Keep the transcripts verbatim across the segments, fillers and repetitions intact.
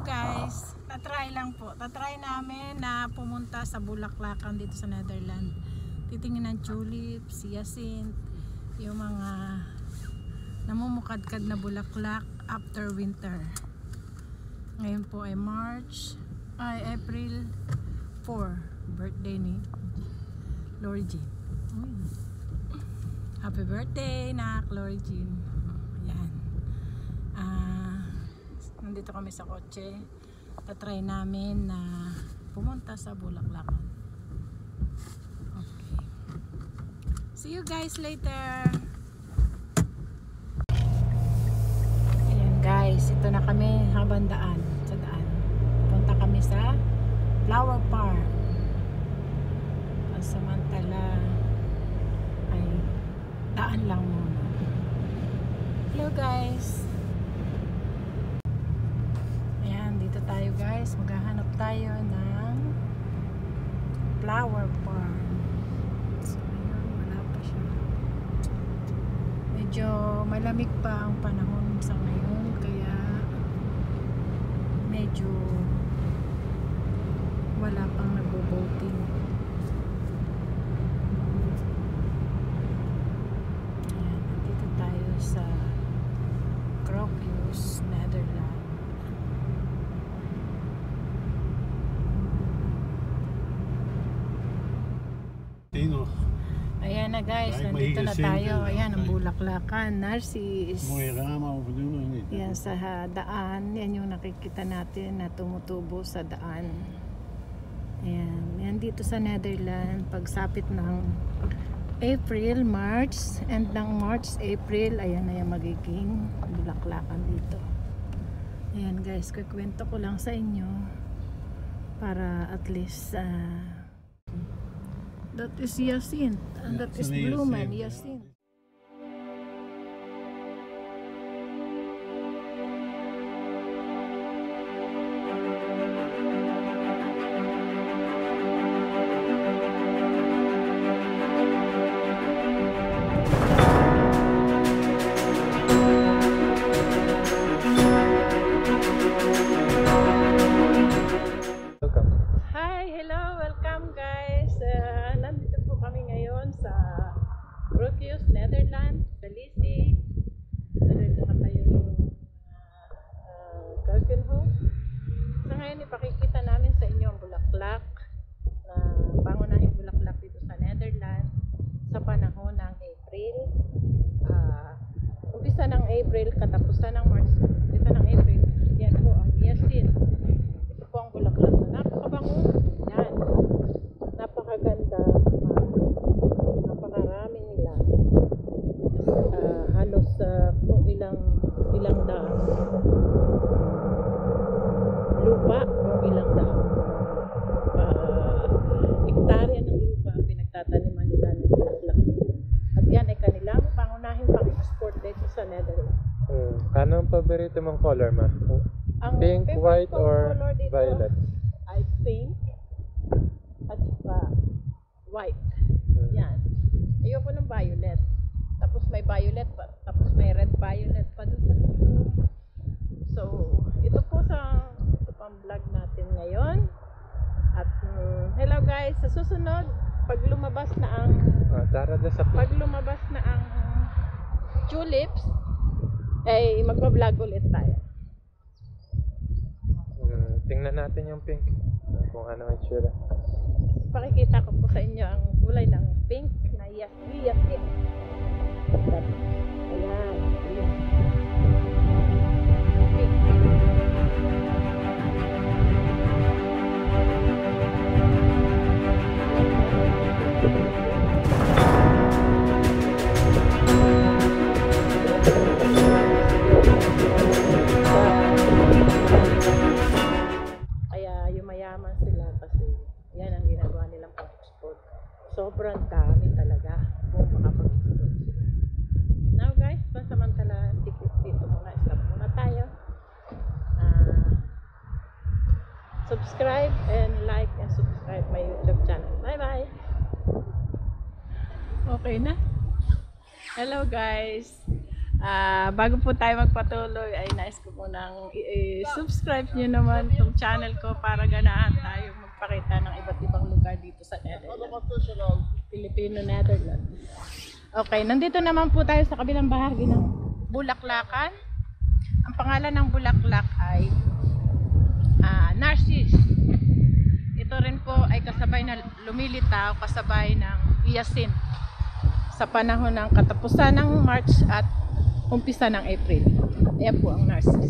guys, tatry lang po. Tatry namin na pumunta sa Bulaklakan dito sa Netherlands. Titingin ng tulips, hyacinth, yung mga namumukadkad na bulaklak after winter. Ngayon po ay March, ay April four, birthday ni Lori Jean. Happy birthday na Lori Jean. Ayan. Ah, nandito kami sa kotse. Tatry namin na pumunta sa Bulaklakan. Okay. See you guys later. Ayan guys, ito na kami habang daan, sa daan. Punta kami sa Flower Farm. Samantala ay daan lang muna. Hello guys. Ayan, dito tayo guys. Maghahanap tayo ng Flower Farm. So, ayan, wala pa siya. Medyo malamig pa ang panahon sa ngayon, kaya medyo wala pang nagbo-boating. Ayan, nandito tayo sa Krokus, Netherlands. Ayan na guys, nandito na tayo. Ayan ang Bulaklakan, Narcis. Yan sa daan, yan yung nakikita natin na tumutubo sa daan. Ayan, yan dito sa Netherlands, pagsapit ng April, March, end ng March, April, ayan na yung magiging bulaklakan dito. Ayan guys, kukwento ko lang sa inyo para at least uh, that is hyacinth and that is bloemen, hyacinth. Krokus, Netherlands, Felicie. Nandito na tayo yung uh, Keukenhof. Sa ngayon, ipakikita namin sa inyo ang bulaklak na uh, pangunahing bulaklak dito sa Netherlands sa panahon ng April. Uh, umpisa ng April, katapusan ng March, umpisa ng April. Yan po ang hyacinth. Ito po ang bulaklak na napakabango. Yan. Napakaganda. Napakarami nila. Uh, halos uh, kung ilang ilang daan lupa, kung ilang daan uh, hektarya ng lupa ang pinagtataniman nila ng bulaklak. At yan ay kanilang pangunahing pang-export dito sa Netherlands. Hmm. Ano ang paborito mong color, ma? Ang pink, white, or violet? Ay pink at uh, white. Hmm. Yan. Ayoko ng violet. Tapos may violet pa. Tapos may red violet pa doon sa dulo. So, ito po sa ito pang vlog natin ngayon. At um, hello guys, sa susunod, pag lumabas na ang ah, tara na sa pag lumabas na ang tulips, ay magpa-vlog ulit tayo. Hmm, tingnan natin yung pink. Kung ano ang itsura. Pakikita ko po sa inyo ang kulay ng pink na hyacinth. Ayan. Ayan. Pink. Kaya yumayaman sila kasi yan ang ginagawa nilang pang-export. Sobrang dami talaga kung makapag-export sila. Now guys, pansamantala dito muna, stop muna tayo. Uh, subscribe and like and subscribe my YouTube channel. Bye bye! Okay na? Hello guys! Ah, bago po tayo magpatuloy ay nais ko po nang i-subscribe nyo naman itong channel ko para ganahan tayo magpakita ng iba't ibang lugar dito sa Netherlands. Filipino Netherlands. Okay, nandito naman po tayo sa kabilang bahagi ng Bulaklakan. Ang pangalan ng bulaklak ay uh, Narcissus. Ito rin po ay kasabay na lumilitaw, kasabay ng hyacinth sa panahon ng katapusan ng March at umpisa ng April. Ayan po ang Narcissus.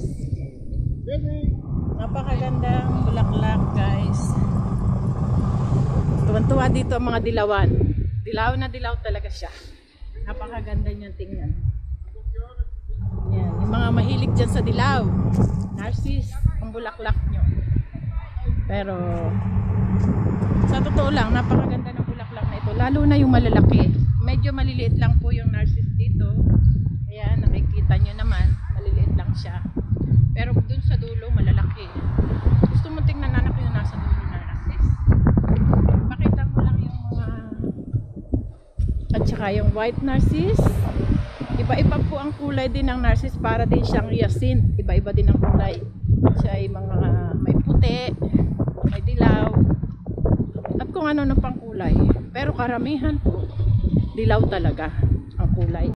Napakagandang bulaklak, guys. Tuwan-tuwa dito ang mga dilawan. Dilaw na dilaw talaga siya. Napakaganda niyang tingnan. Yan, yung mga mahilig dyan sa dilaw, Narcissus ang bulaklak nyo. Pero sa totoo lang, napakaganda ng bulaklak na ito, lalo na yung malalaki. Medyo maliliit lang po yung Narcissus dito. Ayan, nakikita nyo naman, maliliit lang siya. Pero dun sa dulo, malalaki. Gusto mo tingnan anak yung nasa dulo na Narcissus? Pakita mo lang yung mga at saka yung white Narcissus. Iba-iba po ang kulay din ng Narcissus, para din siyang hyacinth. Iba-iba din ang kulay. Siya ay mga may puti, may dilaw, at kung ano na pang kulay. Pero karamihan po, dilaw talaga ang kulay.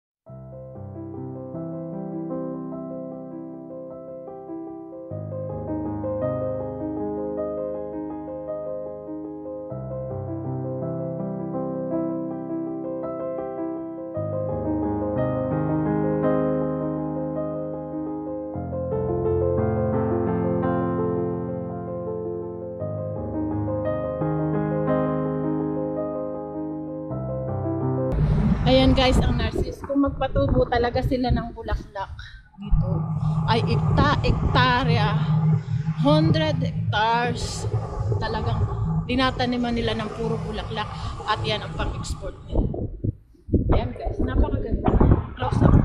Ayan guys, ang Narcissus, kung magpatubo talaga sila ng bulaklak dito, ay ekta-ektarya, one hundred hectares, talagang dinataniman nila ng puro bulaklak, at yan ang pang-export nila. Ayan guys, napakaganda. Close up.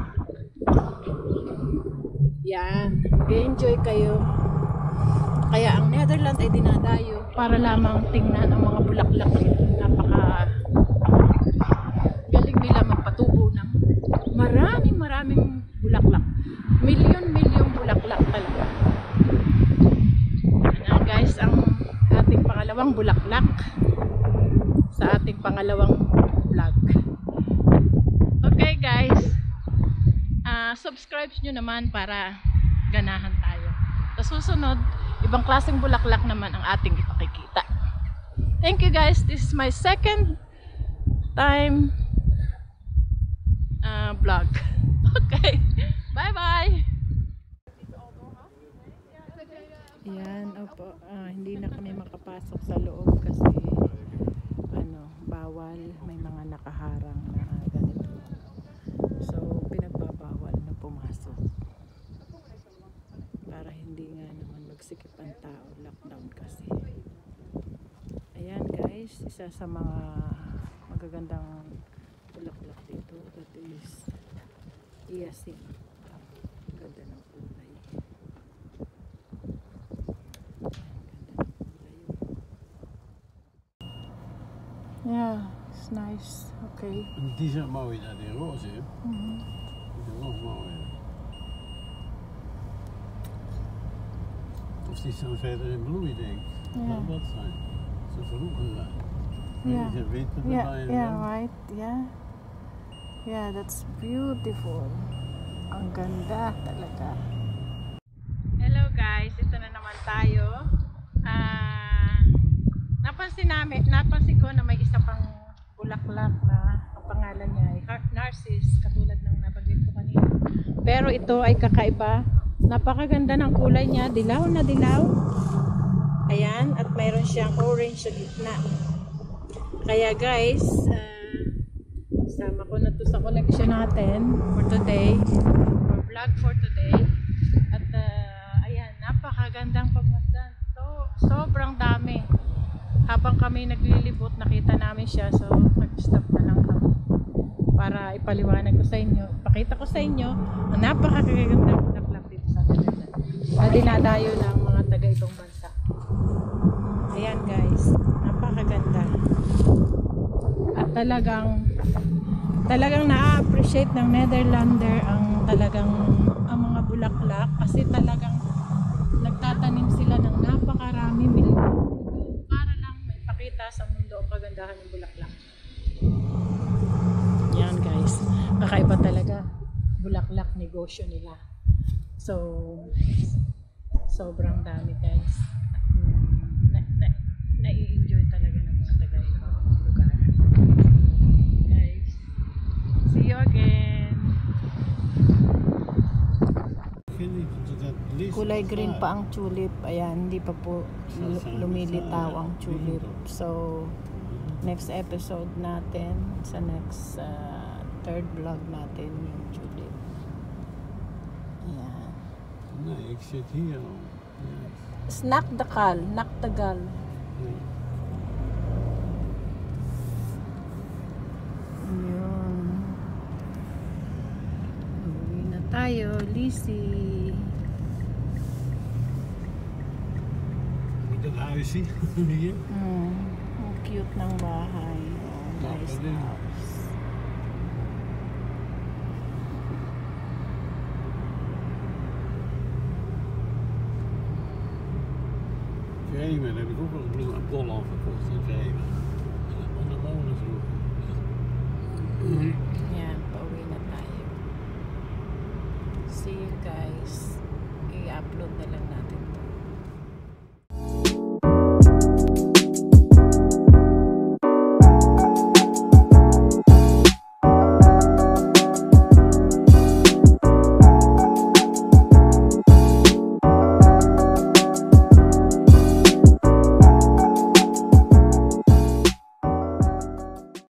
Yan, enjoy kayo. Kaya ang Netherlands ay dinadayo para lamang tingnan ang mga bulaklak nito. Napaka nila magpatubo ng maraming maraming bulaklak, milyon-milyong bulaklak talaga. Yan guys, ang ating pangalawang bulaklak sa ating pangalawang vlog. Okay guys, uh, subscribe nyo naman para ganahan tayo. Sa susunod, ibang klaseng bulaklak naman ang ating ipakikita. Thank you guys, this is my second time Uh, vlog. Okay. Bye-bye. Yan, opo. Uh, hindi na kami makapasok sa loob kasi ano, bawal. May mga nakaharang na uh, ganito. So, pinagbabawal na pumasok. Para hindi nga naman magsikip ang tao. Lockdown kasi. Ayan guys, isa sa mga magagandang bulaklak dito, that is hyacinth. Ganda ng kulay. Ganda ng kulay. Yeah, it's nice. Okay. Die zijn mooi, dat die roze. Mm-hmm. Die zijn nog mooi. Of die staan verder in bloei, denk ik. Ja. Dat dat zijn. Ze vroegen zijn. Yeah. Die zijn witte Yeah, erbij. yeah, right. Yeah. Yeah, that's beautiful. Ang ganda talaga. Hello guys, ito na naman tayo. Uh, napansin namin, napansin ko na may isa pang bulaklak na ang pangalan niya ay Narcissus, katulad ng nabanggit ko kanina. Pero ito ay kakaiba. Napakaganda ng kulay niya, dilaw na dilaw. Ayan, at mayroon siyang orange sa gitna. Kaya guys, uh, sama ko na to sa collection natin for today, for vlog for today. At uh, ayan, napakagandang pagmasdan. So, sobrang dami. Habang kami naglilibot, nakita namin siya. So, nag-stop na lang kami para ipaliwanag ko sa inyo, pakita ko sa inyo ang napakagandang bulaklak dito sa Netherlands na dinadayo ng mga taga-ibang bansa. Ayan guys, napakaganda. At talagang talagang na-appreciate ng Netherlander ang talagang ang mga bulaklak kasi talagang nagtatanim sila ng napakarami milyon para lang may pakita sa mundo ang kagandahan ng bulaklak. Yan guys, kakaiba talaga bulaklak negosyo nila. So sobrang dami guys. Na, na, nai-enjoy talaga ng mga taga ibang lugar. Guys, see you again. Kulay green pa ang tulip. Ayan, hindi pa po lumilitaw ang tulip. So next episode natin, sa next uh, third vlog natin yung tulip. Ayan. Nee, ik zit hier al. Snack dakal, naktagal. Yun. Uwi na tayo, Lizzie. Moet dat huis zien hier? Hmm, ang cute ng bahay. Oh, nice house. Vremen heb ik ook wel eens bloem en bol al verkocht in Vremen. En de molen vroeger. Yan, pauwi na tayo. See you guys. I-upload na lang natin